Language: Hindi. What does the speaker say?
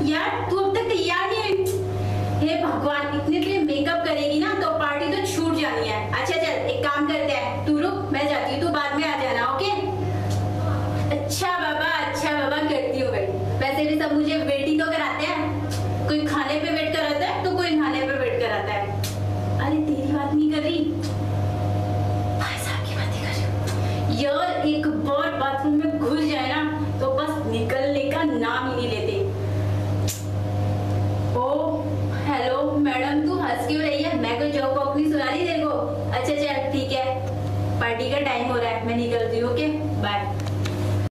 यार तू अब तक तैयार नहीं हुई। हे भगवान, इतने देर मेकअप करेगी ना तो पार्टी तो छूट जानी है। अच्छा चल एक काम करते हैं, तू रुक, मैं जाती हूँ, तू बाद में आ जाना। ओके? अच्छा बाबा करती हूँ वेट। वैसे भी सब मुझे वेट ही तो कराते हैं, कोई खाने पे वेट कराता है तो कोई नहाने पे वेट कराता है। अरे तेरी बात नहीं कर रही, भाई साहब की बात ही कर रही हूँ। यार एक बार बाथरूम में घुस जाए ना तो बस निकलने का नाम ही नहीं लेते। हेलो मैडम, तू हंस क्यों रही है? मैं कोई जोक वोक नहीं सुना रही तेरे को? अच्छा चल ठीक है, पार्टी का टाइम हो रहा है, मैं निकलती हूँ। Okay bye.